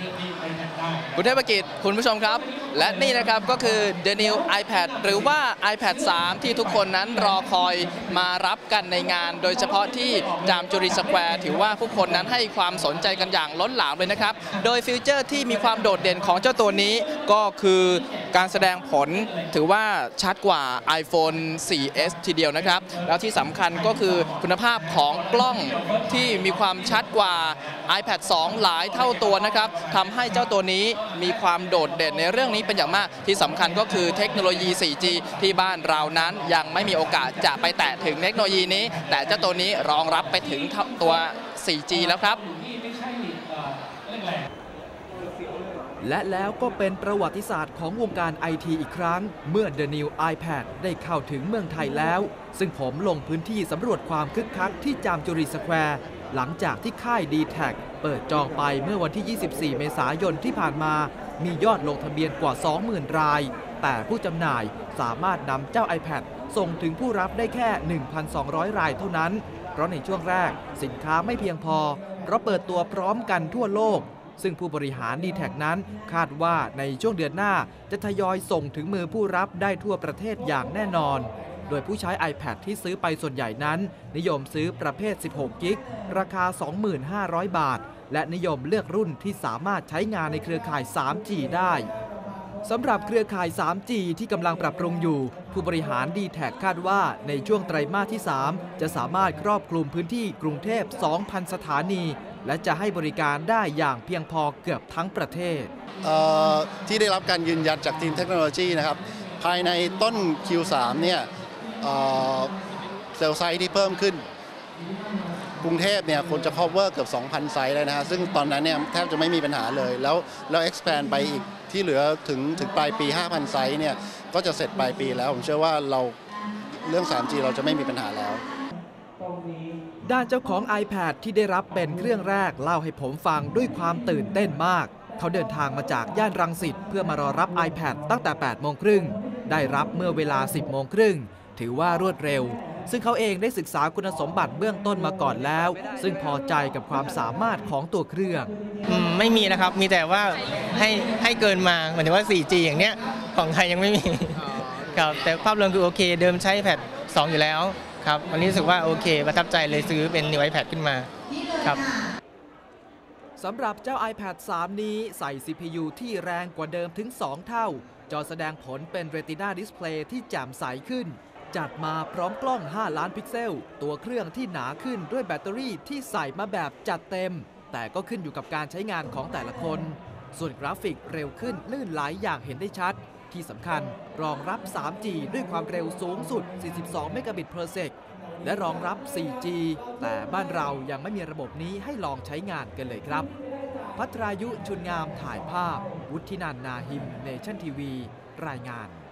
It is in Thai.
คุณเทพกิจคุณผู้ชมครับและนี่นะครับก็คือ The New iPad หรือว่า iPad 3 ที่ทุกคนนั้นรอคอยมารับกันในงานโดยเฉพาะที่จามจุรีสแควร์ถือว่าผู้คนนั้นให้ความสนใจกันอย่างล้นหลามเลยนะครับโดยฟีเจอร์ที่มีความโดดเด่นของเจ้าตัวนี้ก็คือการแสดงผลถือว่าชัดกว่า iPhone 4S ทีเดียวนะครับแล้วที่สำคัญก็คือคุณภาพของกล้องที่มีความชัดกว่า iPad 2 หลายเท่าตัวนะครับทำให้เจ้าตัวนี้มีความโดดเด่นในเรื่องนี้เป็นอย่างมากที่สำคัญก็คือเทคโนโลยี 4G ที่บ้านเรานั้นยังไม่มีโอกาสจะไปแตะถึงเทคโนโลยีนี้แต่เจ้าตัวนี้รองรับไปถึงตัว 4G แล้วครับและแล้วก็เป็นประวัติศาสตร์ของวงการไอทีอีกครั้งเมื่อ The New iPad ได้เข้าถึงเมืองไทยแล้วซึ่งผมลงพื้นที่สำรวจความคึกคักที่จามจุรีสแควร์หลังจากที่ค่าย D-Tag เปิดจองไปเมื่อวันที่ 24 เมษายนที่ผ่านมามียอดลงทะเบียนกว่า 20,000 รายแต่ผู้จำหน่ายสามารถนำเจ้า iPad ส่งถึงผู้รับได้แค่ 1,200 รายเท่านั้นเพราะในช่วงแรกสินค้าไม่เพียงพอเพราะเปิดตัวพร้อมกันทั่วโลกซึ่งผู้บริหาร D-Tag นั้นคาดว่าในช่วงเดือนหน้าจะทยอยส่งถึงมือผู้รับได้ทั่วประเทศอย่างแน่นอนโดยผู้ใช้ iPad ที่ซื้อไปส่วนใหญ่นั้นนิยมซื้อประเภท 16 กิกราคา 25,000 บาทและนิยมเลือกรุ่นที่สามารถใช้งานในเครือข่าย 3G ได้สำหรับเครือข่าย 3G ที่กำลังปรับปรุงอยู่ผู้บริหาร D-Tag คาดว่าในช่วงไตรมาสที่ 3 จะสามารถครอบคลุมพื้นที่กรุงเทพ 2,000 สถานีและจะให้บริการได้อย่างเพียงพอเกือบทั้งประเทศที่ได้รับการยืนยันจากทีมเทคโนโลยีนะครับภายในต้น Q3 เนี่ยเซลล์ไซส์ที่เพิ่มขึ้นกรุงเทพเนี่ยคนจะ cover เกือบ 2,000 ไซส์แล้วนะฮะซึ่งตอนนั้นเนี่ยแทบจะไม่มีปัญหาเลยแล้ว expand ไปอีกที่เหลือถึงปลายปี 5,000 ไซส์เนี่ยก็จะเสร็จปลายปีแล้วผมเชื่อว่าเรื่อง 3G เราจะไม่มีปัญหาแล้วด้านเจ้าของ iPad ที่ได้รับเป็นเครื่องแรกเล่าให้ผมฟังด้วยความตื่นเต้นมากเขาเดินทางมาจากย่านรังสิตเพื่อมารอรับ iPad ตั้งแต่ 8:30 น.ได้รับเมื่อเวลา 10:30 น.ถือว่ารวดเร็วซึ่งเขาเองได้ศึกษาคุณสมบัติเบื้องต้นมาก่อนแล้วซึ่งพอใจกับความสามารถของตัวเครื่องไม่มีนะครับมีแต่ว่าให้เกินมาหมายถึงว่า 4G อย่างเนี้ยของไทยยังไม่มีครับแต่ภาพรวมคือโอเคเดิมใช้ iPad 2 อยู่แล้วครับวันนี้รู้สึกว่าโอเคประทับใจเลยซื้อเป็น New iPad ขึ้นมาครับสำหรับเจ้า iPad 3 นี้ใส่ CPU ที่แรงกว่าเดิมถึง 2 เท่าจอแสดงผลเป็น Retina Display ที่แจ่มใสขึ้นจัดมาพร้อมกล้อง 5 ล้านพิกเซลตัวเครื่องที่หนาขึ้นด้วยแบตเตอรี่ที่ใส่มาแบบจัดเต็มแต่ก็ขึ้นอยู่กับการใช้งานของแต่ละคนส่วนกราฟิกเร็วขึ้นลื่นไหลอย่างเห็นได้ชัดที่สำคัญรองรับ 3G ด้วยความเร็วสูงสุด 42 เมกะบิต per sec และรองรับ 4G แต่บ้านเรายังไม่มีระบบนี้ให้ลองใช้งานกันเลยครับภัทรายุชุนงามถ่ายภาพวุฒินันท์ นาหิม เนชั่นทีวีรายงาน